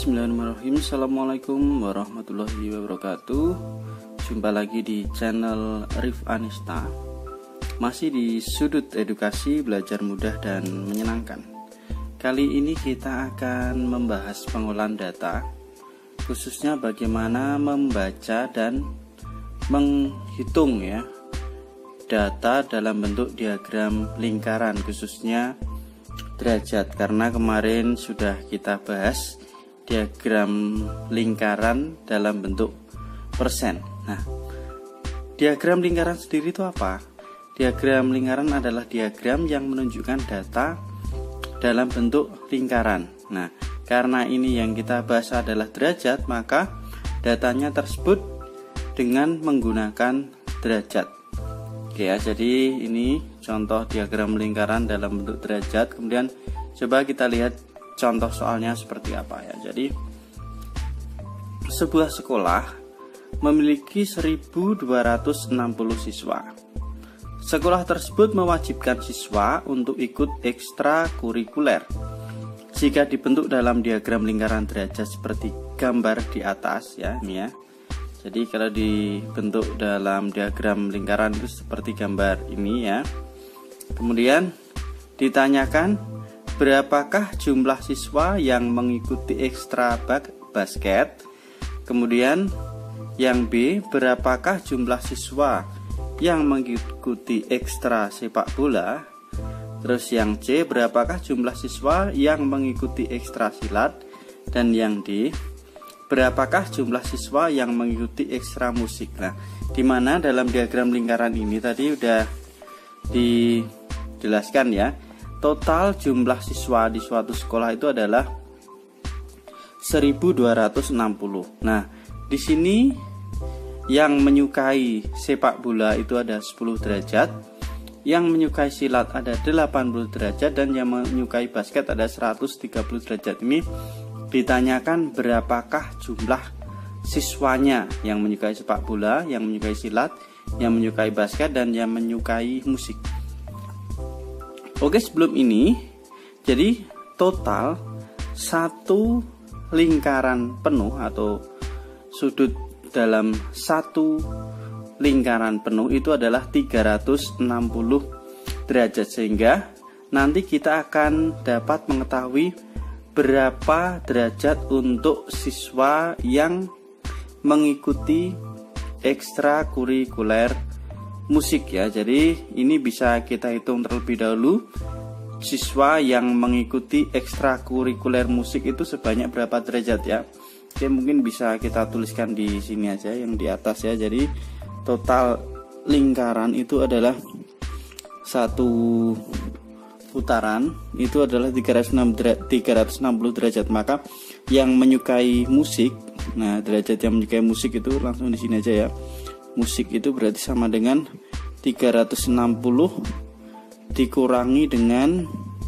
Bismillahirrahmanirrahim. Assalamualaikum warahmatullahi wabarakatuh. Jumpa lagi di channel Rif Anista. Masih di sudut edukasi, belajar mudah dan menyenangkan. Kali ini kita akan membahas pengolahan data, khususnya bagaimana membaca dan menghitung data dalam bentuk diagram lingkaran, khususnya derajat, karena kemarin sudah kita bahas diagram lingkaran dalam bentuk persen. Nah, diagram lingkaran sendiri itu apa? Diagram lingkaran adalah diagram yang menunjukkan data dalam bentuk lingkaran. Nah, karena ini yang kita bahas adalah derajat, maka datanya tersebut dengan menggunakan derajat. Oke ya, jadi ini contoh diagram lingkaran dalam bentuk derajat. Kemudian coba kita lihat contoh soalnya seperti apa ya. Jadi sebuah sekolah memiliki 1260 siswa. Sekolah tersebut mewajibkan siswa untuk ikut ekstrakurikuler. Jika dibentuk dalam diagram lingkaran derajat seperti gambar di atas ya, ini ya. Jadi kalau dibentuk dalam diagram lingkaran itu seperti gambar ini ya. Kemudian ditanyakan berapakah jumlah siswa yang mengikuti ekstra basket. Kemudian yang B, berapakah jumlah siswa yang mengikuti ekstra sepak bola. Terus yang C, berapakah jumlah siswa yang mengikuti ekstra silat. Dan yang D, berapakah jumlah siswa yang mengikuti ekstra musik. Nah, dimana dalam diagram lingkaran ini tadi udah dijelaskan ya, total jumlah siswa di suatu sekolah itu adalah 1260. Nah, di sini yang menyukai sepak bola itu ada 10 derajat, yang menyukai silat ada 80 derajat, dan yang menyukai basket ada 130 derajat. Ini ditanyakan berapakah jumlah siswanya yang menyukai sepak bola, yang menyukai silat, yang menyukai basket, dan yang menyukai musik. Oke, sebelum ini, jadi total satu lingkaran penuh atau sudut dalam satu lingkaran penuh itu adalah 360 derajat, sehingga nanti kita akan dapat mengetahui berapa derajat untuk siswa yang mengikuti ekstrakurikuler musik ya. Jadi ini bisa kita hitung terlebih dahulu, siswa yang mengikuti ekstrakurikuler musik itu sebanyak berapa derajat ya. Oke, mungkin bisa kita tuliskan di sini aja yang di atas ya. Jadi total lingkaran itu adalah satu putaran itu adalah 360 derajat. Maka yang menyukai musik, nah derajat yang menyukai musik itu langsung di sini aja ya. Musik itu berarti sama dengan 360 dikurangi dengan,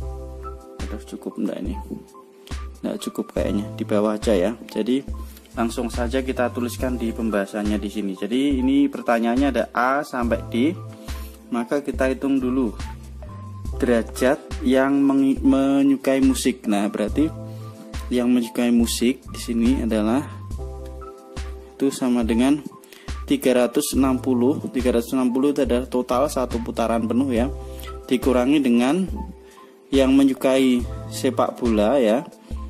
cukup enggak ini? Enggak cukup kayaknya, di bawah aja ya. Jadi langsung saja kita tuliskan di pembahasannya di sini. Jadi ini pertanyaannya ada A sampai D. Maka kita hitung dulu derajat yang menyukai musik. Nah, berarti yang menyukai musik di sini adalah itu sama dengan 360 itu adalah total satu putaran penuh ya, dikurangi dengan yang menyukai sepak bola ya,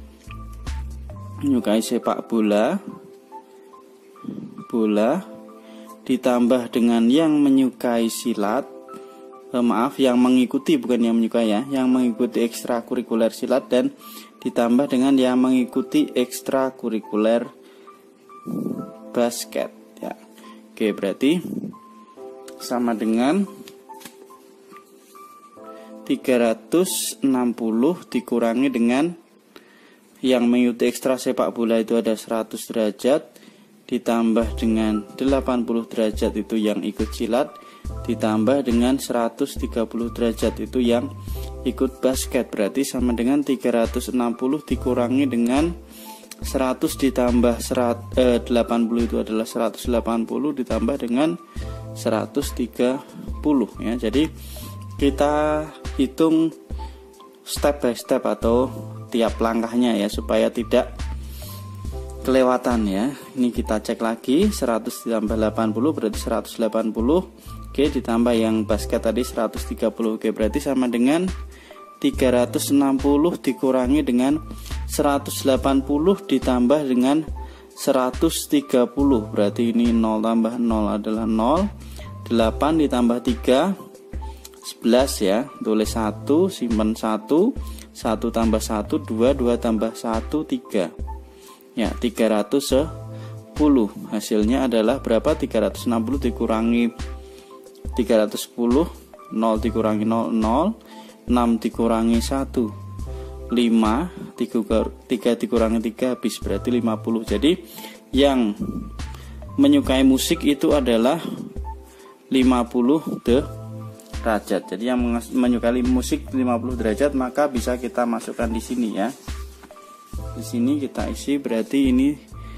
menyukai sepak bola ditambah dengan yang menyukai silat, yang mengikuti, bukan yang menyukai ya, yang mengikuti ekstrakurikuler silat, dan ditambah dengan yang mengikuti ekstrakurikuler basket ya. Oke, berarti sama dengan 360 dikurangi dengan yang mengikuti ekstra sepak bola itu ada 100 derajat, ditambah dengan 80 derajat itu yang ikut silat, ditambah dengan 130 derajat itu yang ikut basket. Berarti sama dengan 360 dikurangi dengan 100 ditambah 80 itu adalah 180, ditambah dengan 130 ya. Jadi kita hitung step by step atau tiap langkahnya ya, supaya tidak kelewatan ya. Ini kita cek lagi, 100 ditambah 80 berarti 180. Oke, ditambah yang basket tadi 130. Oke, berarti sama dengan 360 dikurangi dengan 180 ditambah dengan 130. Berarti ini 0 tambah 0 adalah 0. 8 ditambah 3 11 ya. Tulis 1, simpan 1. 1 tambah 1 2, 2 tambah 1 3. Ya, 310. Hasilnya adalah berapa? 360 dikurangi 310, 0 dikurangi 0 0, 6 dikurangi 1 5, 3 dikurangi 3 habis, berarti 50. Jadi yang menyukai musik itu adalah 50 derajat. Jadi yang menyukai musik 50 derajat maka bisa kita masukkan di sini ya. Di sini kita isi, berarti ini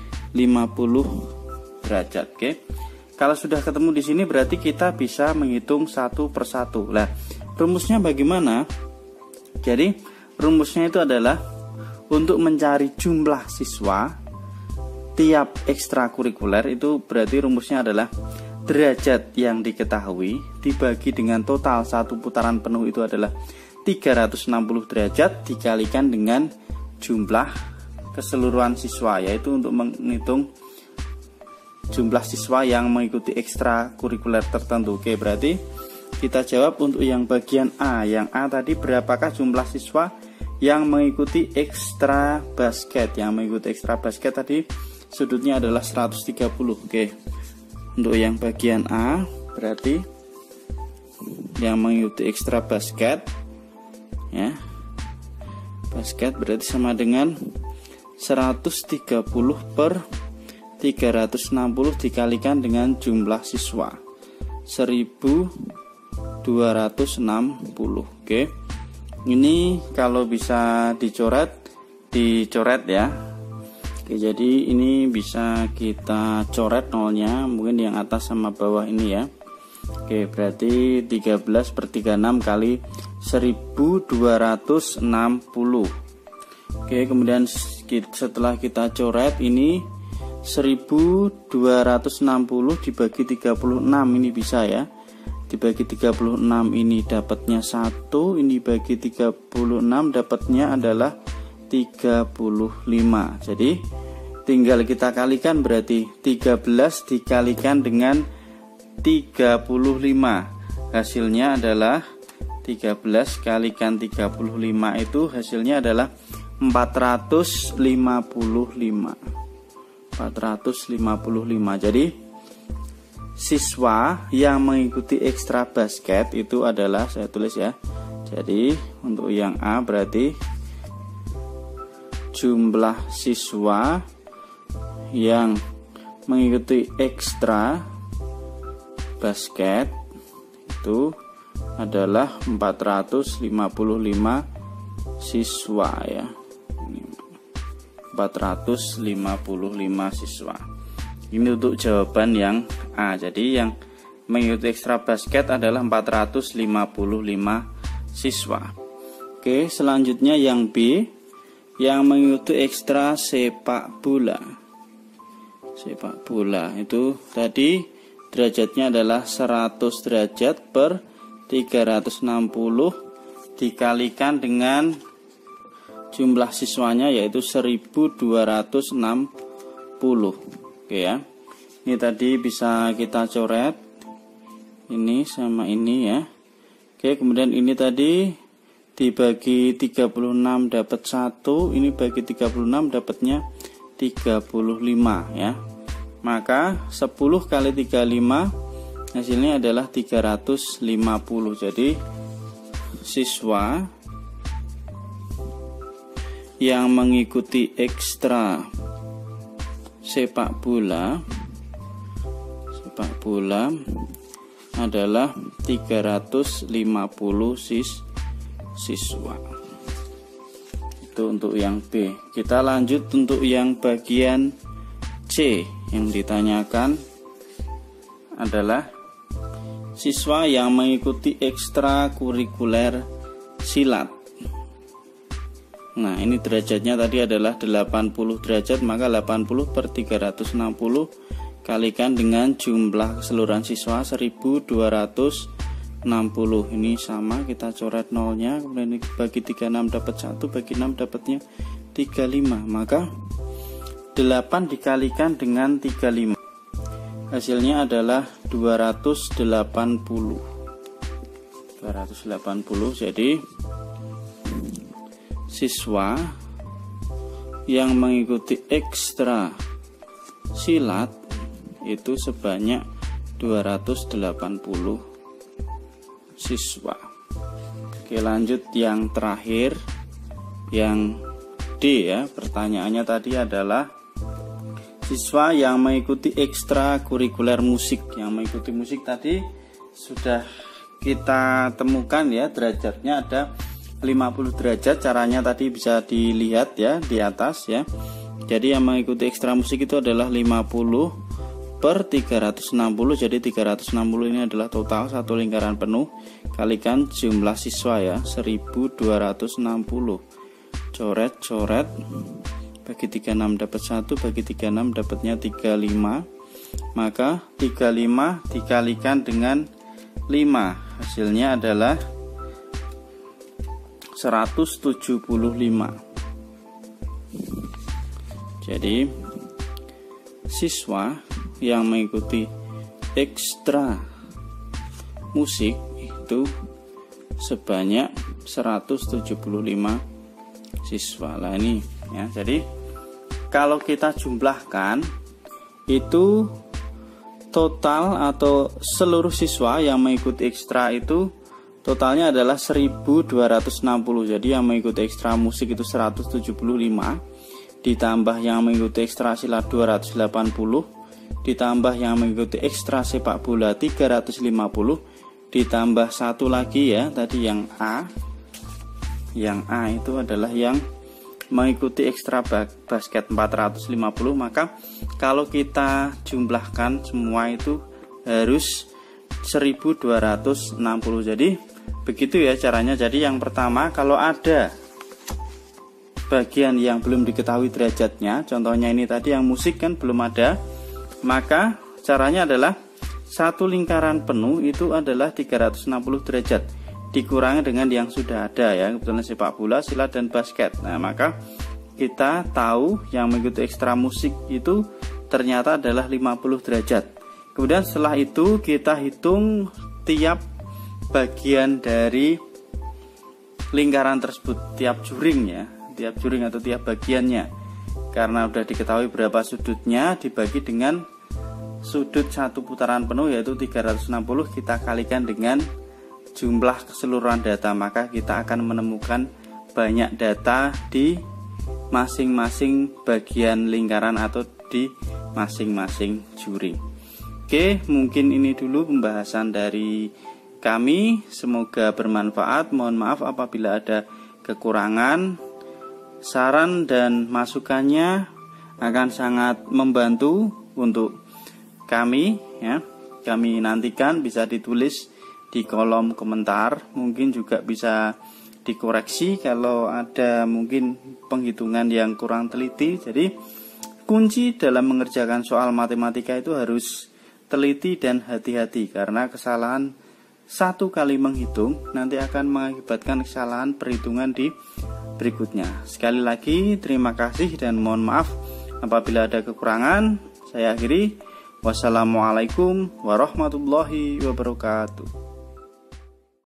50 derajat. Oke. Kalau sudah ketemu di sini berarti kita bisa menghitung satu persatu. Nah, rumusnya bagaimana? Jadi rumusnya itu adalah untuk mencari jumlah siswa tiap ekstrakurikuler, itu berarti rumusnya adalah derajat yang diketahui dibagi dengan total satu putaran penuh itu adalah 360 derajat dikalikan dengan jumlah keseluruhan siswa, yaitu untuk menghitung jumlah siswa yang mengikuti ekstrakurikuler tertentu. Oke, berarti kita jawab untuk yang bagian A. Yang A tadi berapakah jumlah siswa yang mengikuti ekstra basket? Yang mengikuti ekstra basket tadi sudutnya adalah 130. Oke. Untuk yang bagian A berarti yang mengikuti ekstra basket ya. Basket berarti sama dengan 130 per 360 dikalikan dengan jumlah siswa 1260. Oke. Ini kalau bisa dicoret ya. Oke, jadi ini bisa kita coret nolnya, mungkin yang atas sama bawah ini ya. Oke, berarti 13 per 36 kali 1260. Oke, kemudian setelah kita coret ini 1260 dibagi 36 ini bisa ya. Dibagi 36 ini dapatnya 1, ini bagi 36 dapatnya adalah 35. Jadi tinggal kita kalikan, berarti 13 dikalikan dengan 35. Hasilnya adalah 13 kalikan 35 itu hasilnya adalah 455. Jadi siswa yang mengikuti ekstra basket itu adalah, saya tulis ya. Jadi untuk yang A berarti jumlah siswa yang mengikuti ekstra basket itu adalah 455 siswa ya. 455 siswa. Ini untuk jawaban yang A. Jadi yang mengikuti ekstra basket adalah 455 siswa. Oke, selanjutnya yang B, yang mengikuti ekstra sepak bola. Sepak bola itu tadi derajatnya adalah 100 derajat per 360 dikalikan dengan jumlah siswanya yaitu 1260. Oke ya. Ini tadi bisa kita coret. Ini sama ini ya. Oke, kemudian ini tadi dibagi 36 dapat 1, ini bagi 36 dapatnya 35 ya. Maka 10 kali 35 hasilnya adalah 350. Jadi siswa yang mengikuti ekstra sepak bola adalah 350 siswa. Itu untuk yang B. Kita lanjut untuk yang bagian C. Yang ditanyakan adalah siswa yang mengikuti ekstrakurikuler silat. Nah, ini derajatnya tadi adalah 80 derajat, maka 80 per 360 kalikan dengan jumlah keseluruhan siswa 1260. Ini sama, kita coret nolnya, kemudian bagi 36 dapat 1, bagi 6 dapatnya 35. Maka 8 dikalikan dengan 35, hasilnya adalah 280. Jadi siswa yang mengikuti ekstra silat itu sebanyak 280 siswa. Oke, lanjut yang terakhir, yang D ya. Pertanyaannya tadi adalah siswa yang mengikuti ekstra kurikuler musik. Yang mengikuti musik tadi sudah kita temukan ya, derajatnya ada 50 derajat. Caranya tadi bisa dilihat ya di atas ya. Jadi yang mengikuti ekstra musik itu adalah 50 per 360. Jadi 360 ini adalah total satu lingkaran penuh kalikan jumlah siswa ya, 1260. Coret, bagi 36 dapat 1, bagi 36 dapatnya 35. Maka 35 dikalikan dengan 5, hasilnya adalah 175. Jadi siswa yang mengikuti ekstra musik itu sebanyak 175 siswa. Lah ini ya. Jadi kalau kita jumlahkan itu total atau seluruh siswa yang mengikuti ekstra itu totalnya adalah 1260. Jadi yang mengikuti ekstra musik itu 175, ditambah yang mengikuti ekstra silat 280, ditambah yang mengikuti ekstra sepak bola 350, ditambah satu lagi ya tadi yang A. Yang A itu adalah yang mengikuti ekstra basket 450. Maka kalau kita jumlahkan semua itu harus 1260. Jadi begitu ya caranya. Jadi yang pertama, kalau ada bagian yang belum diketahui derajatnya, contohnya ini tadi yang musik kan belum ada, maka caranya adalah satu lingkaran penuh itu adalah 360 derajat dikurangi dengan yang sudah ada ya, kebetulan sepak bola, silat, dan basket. Nah, maka kita tahu yang mengikuti ekstra musik itu ternyata adalah 50 derajat. Kemudian setelah itu kita hitung tiap bagian dari lingkaran tersebut, tiap juring ya, tiap juring atau tiap bagiannya. Karena sudah diketahui berapa sudutnya, dibagi dengan sudut satu putaran penuh yaitu 360, kita kalikan dengan jumlah keseluruhan data, maka kita akan menemukan banyak data di masing-masing bagian lingkaran atau di masing-masing juring. Oke, mungkin ini dulu pembahasan dari kami, semoga bermanfaat. Mohon maaf apabila ada kekurangan. Saran dan masukannya akan sangat membantu untuk kami ya. Kami nantikan, bisa ditulis di kolom komentar, mungkin juga bisa dikoreksi kalau ada mungkin penghitungan yang kurang teliti. Jadi kunci dalam mengerjakan soal matematika itu harus teliti dan hati-hati, karena kesalahan satu kali menghitung nanti akan mengakibatkan kesalahan perhitungan di berikutnya. Sekali lagi terima kasih dan mohon maaf apabila ada kekurangan. Saya akhiri. Wassalamualaikum warahmatullahi wabarakatuh.